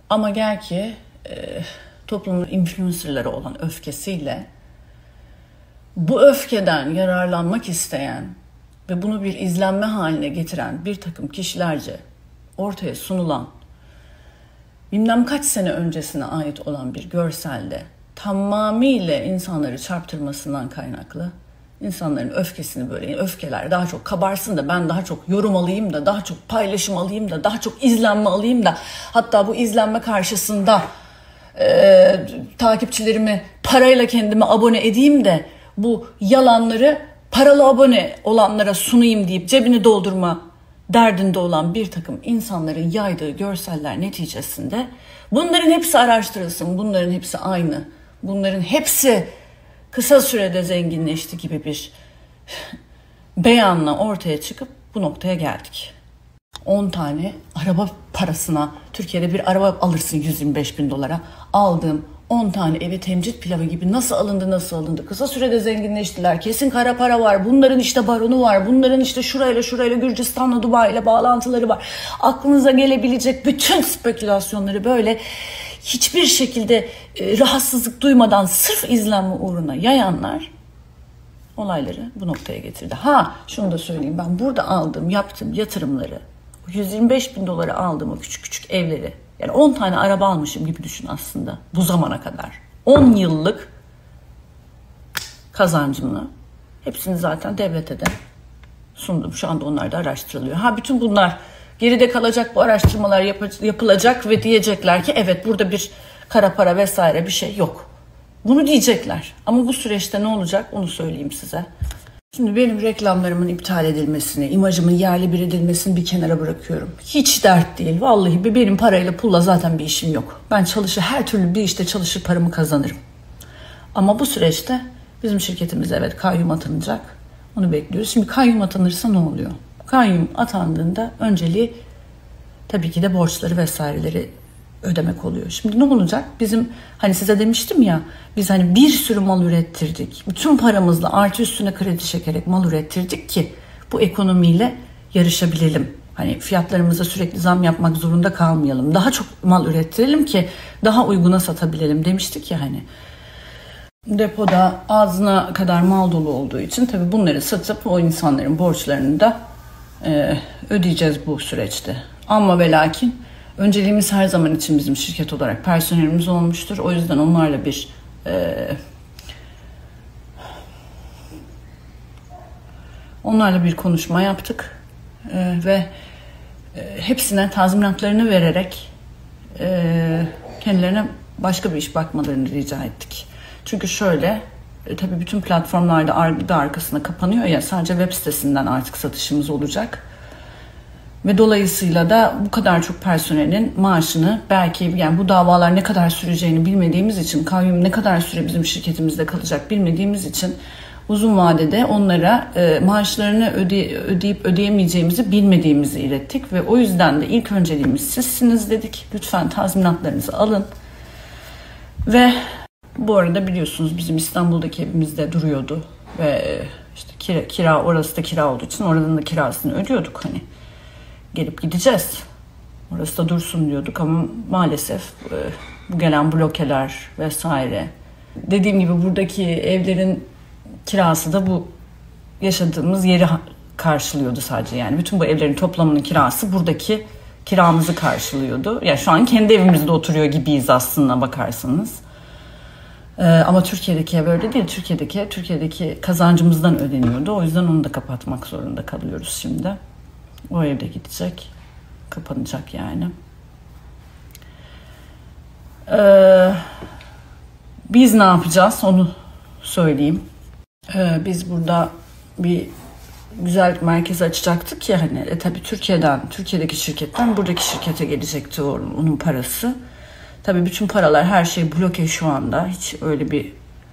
Ama gel ki toplumun influencerları olan öfkesiyle bu öfkeden yararlanmak isteyen ve bunu bir izlenme haline getiren bir takım kişilerce ortaya sunulan bilmem kaç sene öncesine ait olan bir görselde tamamıyla insanları çarptırmasından kaynaklı insanların öfkesini böyle öfkeler daha çok kabarsın da ben daha çok yorum alayım da daha çok paylaşım alayım da daha çok izlenme alayım da hatta bu izlenme karşısında takipçilerimi parayla kendime abone edeyim de bu yalanları paralı abone olanlara sunayım deyip cebini doldurma derdinde olan bir takım insanların yaydığı görseller neticesinde bunların hepsi araştırılsın, bunların hepsi aynı, bunların hepsi kısa sürede zenginleşti gibi bir beyanla ortaya çıkıp bu noktaya geldik. 10 tane araba parasına, Türkiye'de bir araba alırsın 125 bin dolara, aldığım 10 tane evi temcit pilavı gibi nasıl alındı? Kısa sürede zenginleştiler. Kesin kara para var. Bunların işte baronu var. Bunların işte şurayla Gürcistan'la Dubai'yle bağlantıları var. Aklınıza gelebilecek bütün spekülasyonları böyle hiçbir şekilde rahatsızlık duymadan sırf izlenme uğruna yayanlar olayları bu noktaya getirdi. Şunu da söyleyeyim, ben burada yaptığım yatırımları, 125 bin dolara aldığım o küçük evleri, yani 10 tane araba almışım gibi düşün aslında bu zamana kadar. 10 yıllık kazancımla hepsini zaten devlete de sundum. Şu anda onlar da araştırılıyor. Bütün bunlar geride kalacak, bu araştırmalar yapılacak ve diyecekler ki evet burada bir kara para vesaire bir şey yok. Bunu diyecekler. Ama bu süreçte ne olacak onu söyleyeyim size. Şimdi benim reklamlarımın iptal edilmesini, imajımın yerli bir edilmesini bir kenara bırakıyorum. Hiç dert değil. Vallahi benim parayla pulla zaten bir işim yok. Ben her türlü bir işte çalışır paramı kazanırım. Ama bu süreçte bizim şirketimiz evet kayyum atanacak. Onu bekliyoruz. Şimdi kayyum atanırsa ne oluyor? Kayyum atandığında önceliği tabii ki de borçları vesaireleri ödemek oluyor. Şimdi ne olacak? Bizim size demiştim ya, biz bir sürü mal ürettirdik. Bütün paramızla artı üstüne kredi çekerek mal ürettirdik ki bu ekonomiyle yarışabilelim. Fiyatlarımıza sürekli zam yapmak zorunda kalmayalım. Daha çok mal ürettirelim ki daha uyguna satabilelim demiştik ya Depoda ağzına kadar mal dolu olduğu için tabii bunları satıp o insanların borçlarını da ödeyeceğiz bu süreçte. Ama ve lakin önceliğimiz her zaman için bizim şirket olarak personelimiz olmuştur. O yüzden onlarla bir konuşma yaptık ve hepsine tazminatlarını vererek kendilerine başka bir iş bakmalarını rica ettik. Çünkü şöyle, tabii bütün platformlarda arkasına kapanıyor ya, sadece web sitesinden artık satışımız olacak. Ve dolayısıyla da bu kadar çok personelin maaşını belki bu davalar ne kadar süreceğini bilmediğimiz için, kayyum ne kadar süre bizim şirketimizde kalacak bilmediğimiz için uzun vadede onlara maaşlarını ödeyip ödeyemeyeceğimizi bilmediğimizi ilettik. Ve o yüzden de ilk önceliğimiz sizsiniz dedik. Lütfen tazminatlarınızı alın. Ve bu arada biliyorsunuz bizim İstanbul'daki evimizde duruyordu. Ve işte kira orası da kira olduğu için oranın da kirasını ödüyorduk gelip gideceğiz. Orası da dursun diyorduk ama maalesef bu gelen blokeler vesaire. Dediğim gibi buradaki evlerin kirası da bu yaşadığımız yeri karşılıyordu sadece. Bütün bu evlerin toplamının kirası buradaki kiramızı karşılıyordu. Şu an kendi evimizde oturuyor gibiyiz aslında bakarsanız. Ama Türkiye'deki ev öyle değil. Türkiye'deki kazancımızdan ödeniyordu. O yüzden onu da kapatmak zorunda kalıyoruz şimdi. O evde gidecek. Kapanacak Biz ne yapacağız onu söyleyeyim. Biz burada bir güzel merkezi açacaktık ya tabii Türkiye'deki şirketten buradaki şirkete gelecekti onun parası. Tabii bütün paralar her şey bloke şu anda. Hiç öyle bir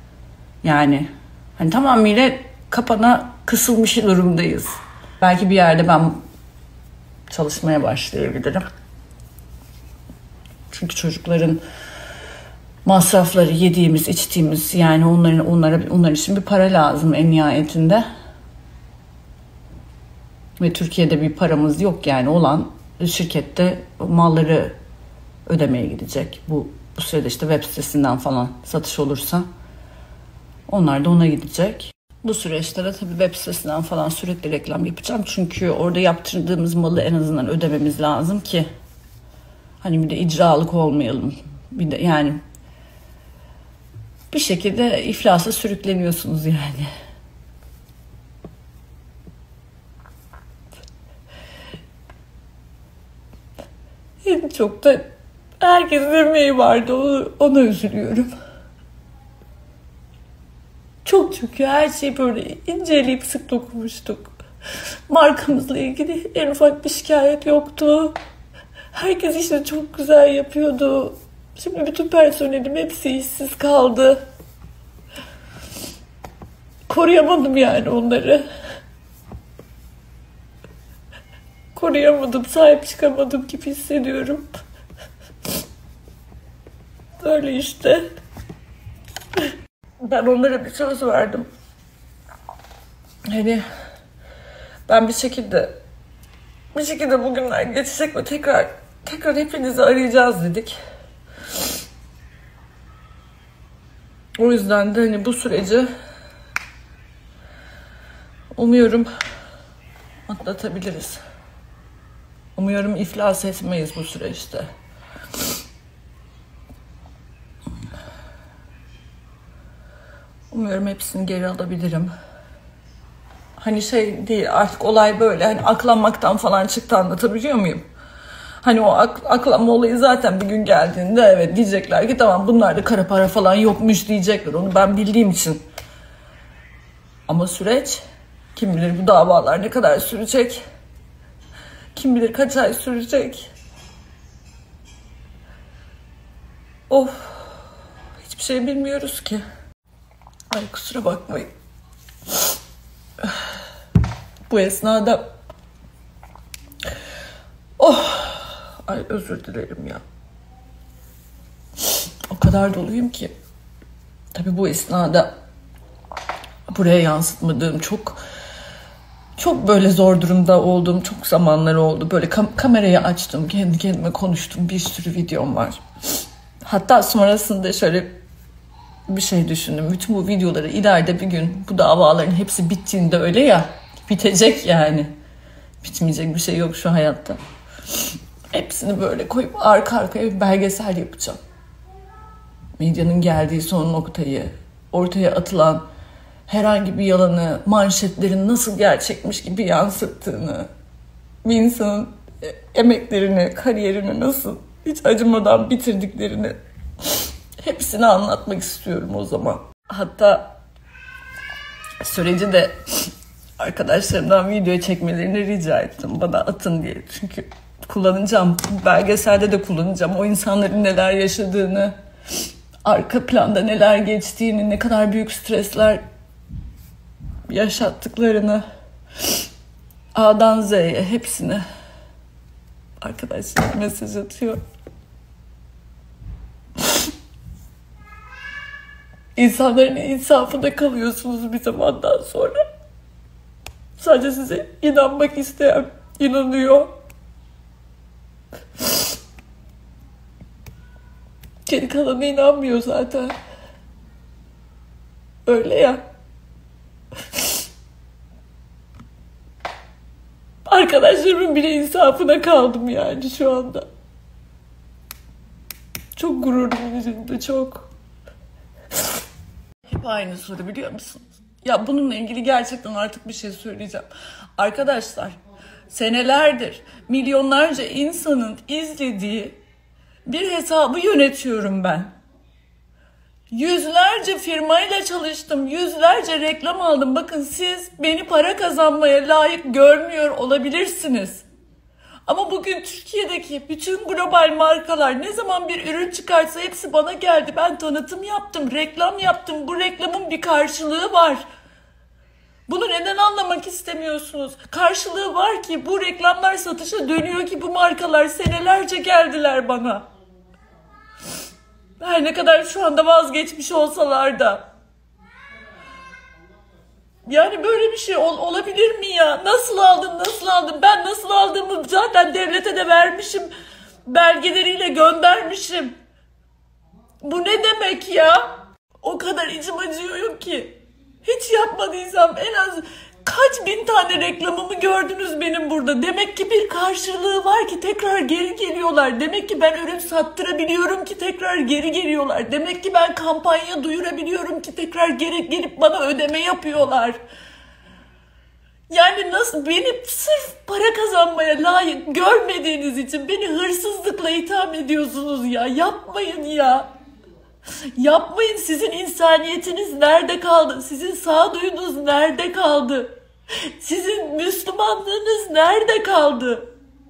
tamamıyla kapana kısılmış durumdayız. Belki bir yerde ben çalışmaya başlayabilirim. Çünkü çocukların masrafları, yediğimiz, içtiğimiz onlar için bir para lazım en nihayetinde. Ve Türkiye'de bir paramız yok olan şirkette malları ödemeye gidecek. Bu sürede işte web sitesinden falan satış olursa onlar da ona gidecek. Bu süreçte de tabii web sitesinden falan sürekli reklam yapacağım. Çünkü orada yaptırdığımız malı en azından ödememiz lazım ki hani bir de icralık olmayalım. Bir de yani bir şekilde iflasa sürükleniyorsunuz yani. En çok da herkesin emeği vardı. Ona üzülüyorum. Çok çünkü her şeyi böyle inceleyip sık dokunmuştuk. Markamızla ilgili en ufak bir şikayet yoktu. Herkes işini çok güzel yapıyordu. Şimdi bütün personelim hepsi işsiz kaldı. Koruyamadım yani onları. Koruyamadım, sahip çıkamadım gibi hissediyorum. Öyle işte. Ben onlara bir söz verdim. Hani ben bir şekilde bugünler geçecek ve tekrar hepinizi arayacağız dedik. O yüzden de hani bu süreci umuyorum atlatabiliriz. Umuyorum iflas etmeyiz bu süreçte. Umuyorum hepsini geri alabilirim. Hani şey değil artık olay böyle hani aklanmaktan falan çıktı, anlatabiliyor muyum? Hani o aklanma olayı zaten bir gün geldiğinde evet diyecekler ki tamam bunlarda kara para falan yokmuş diyecekler, onu ben bildiğim için. Ama süreç kim bilir bu davalar ne kadar sürecek? Kim bilir kaç ay sürecek? Of, hiçbir şey bilmiyoruz ki. Ay kusura bakmayın. Bu esnada ay özür dilerim ya. O kadar doluyum ki. Tabii bu esnada buraya yansıtmadığım çok böyle zor durumda olduğum çok zamanlar oldu. Böyle kamerayı açtım, kendi kendime konuştum. Bir sürü videom var. Hatta sonrasında şöyle bir şey düşündüm. Bütün bu videoları ileride bir gün bu davaların hepsi bittiğinde öyle ya, bitecek yani. Bitmeyecek bir şey yok şu hayatta. Hepsini böyle koyup arka arkaya bir belgesel yapacağım. Medyanın geldiği son noktayı, ortaya atılan herhangi bir yalanı, manşetlerin nasıl gerçekmiş gibi yansıttığını, bir insanın emeklerini, kariyerini nasıl hiç acımadan bitirdiklerini hepsini anlatmak istiyorum o zaman. Hatta süreci de arkadaşlarımdan video çekmelerini rica ettim. Bana atın diye. Çünkü kullanacağım. Belgeselde de kullanacağım. O insanların neler yaşadığını, arka planda neler geçtiğini, ne kadar büyük stresler yaşattıklarını, A'dan Z'ye hepsini arkadaşlar mesaj atıyor. İnsanların insafına kalıyorsunuz bir zamandan sonra. Sadece size inanmak isteyen inanıyor. Geri kalanı inanmıyor zaten. Öyle ya. Arkadaşlarımın bile insafına kaldım yani şu anda. Çok gururum içinde, çok. Hep aynı soru biliyor musunuz? Ya bununla ilgili gerçekten artık bir şey söyleyeceğim. Arkadaşlar, senelerdir milyonlarca insanın izlediği bir hesabı yönetiyorum ben. Yüzlerce firmayla çalıştım, yüzlerce reklam aldım. Bakın siz beni para kazanmaya layık görmüyor olabilirsiniz. Ama bugün Türkiye'deki bütün global markalar ne zaman bir ürün çıkarsa hepsi bana geldi. Ben tanıtım yaptım, reklam yaptım. Bu reklamın bir karşılığı var. Bunu neden anlamak istemiyorsunuz? Karşılığı var ki bu reklamlar satışa dönüyor ki bu markalar senelerce geldiler bana. Her ne kadar şu anda vazgeçmiş olsalar da. Yani böyle bir şey olabilir mi ya? Nasıl aldın? Ben nasıl aldığımı zaten devlete de vermişim. Belgeleriyle göndermişim. Bu ne demek ya? O kadar içim acıyor ki. Hiç yapmadıysam en az kaç bin tane reklamımı gördünüz benim burada. Demek ki bir karşılığı var ki tekrar geri geliyorlar. Demek ki ben ürün sattırabiliyorum ki tekrar geri geliyorlar. Demek ki ben kampanya duyurabiliyorum ki tekrar geri gelip bana ödeme yapıyorlar. Yani nasıl beni sırf para kazanmaya layık görmediğiniz için beni hırsızlıkla itham ediyorsunuz ya. Yapmayın ya. Yapmayın, sizin insaniyetiniz nerede kaldı? Sizin sağduyunuz nerede kaldı? Sizin Müslümanlığınız nerede kaldı?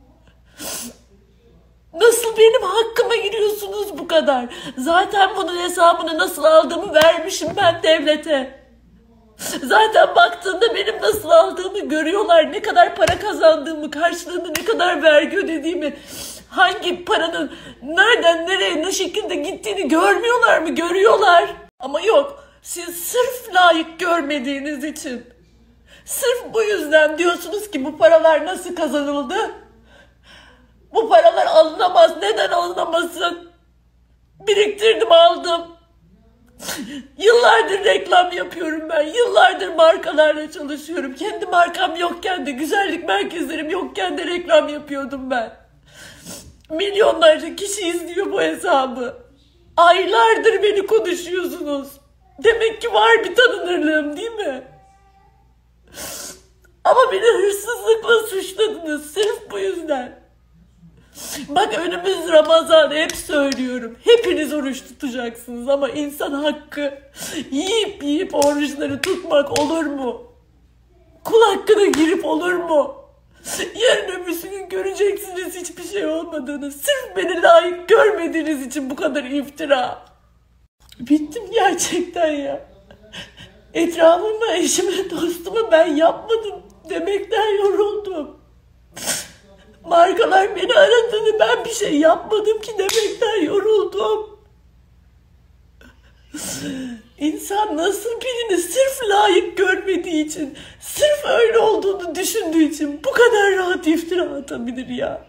Nasıl benim hakkıma giriyorsunuz bu kadar? Zaten bunun hesabını nasıl aldığımı vermişim ben devlete. Zaten baktığında benim nasıl aldığımı görüyorlar. Ne kadar para kazandığımı, karşılığında ne kadar vergi ödediğimi, hangi paranın nereden nereye ne şekilde gittiğini görmüyorlar mı? Görüyorlar. Ama yok. Siz sırf layık görmediğiniz için, sırf bu yüzden diyorsunuz ki bu paralar nasıl kazanıldı? Bu paralar alınamaz. Neden alınamasın? Biriktirdim, aldım. Yıllardır reklam yapıyorum ben. Yıllardır markalarla çalışıyorum. Kendi markam yokken de, güzellik merkezlerim yokken de reklam yapıyordum ben. Milyonlarca kişi izliyor bu hesabı. Aylardır beni konuşuyorsunuz. Demek ki var bir tanınırlığım, değil mi? Ama beni hırsızlıkla suçladınız sırf bu yüzden. Bak, önümüz Ramazan, hep söylüyorum. Hepiniz oruç tutacaksınız ama insan hakkı yiyip yiyip oruçları tutmak olur mu? Kul hakkına girip olur mu? Yarın öbürsü gün göreceksiniz hiçbir şey olmadığını. Sırf beni layık görmediğiniz için bu kadar iftira. Bittim gerçekten ya. Etrafıma, eşime, dostuma ben yapmadım demekten yoruldum. Markalar beni aradığını, ben bir şey yapmadım ki demekten yoruldum. İnsan nasıl birini sırf layık görmediği için, sırf öyle olduğunu düşündüğü için bu kadar rahat iftira atabilir ya?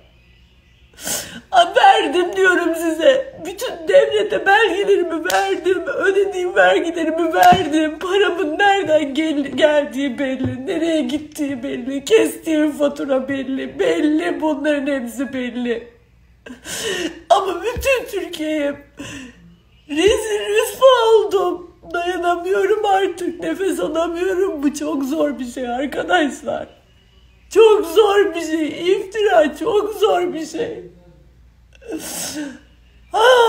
Verdim diyorum size. Bütün devlete belgelerimi verdim. Ödediğim vergilerimi verdim. Paramın nereden geldiği belli. Nereye gittiği belli. Kestiğim fatura belli. Belli, bunların hepsi belli. Ama bütün Türkiye'ye rezil rüsva oldum. Dayanamıyorum artık. Nefes alamıyorum. Bu çok zor bir şey arkadaşlar. Çok zor bir şey. İftira çok zor bir şey.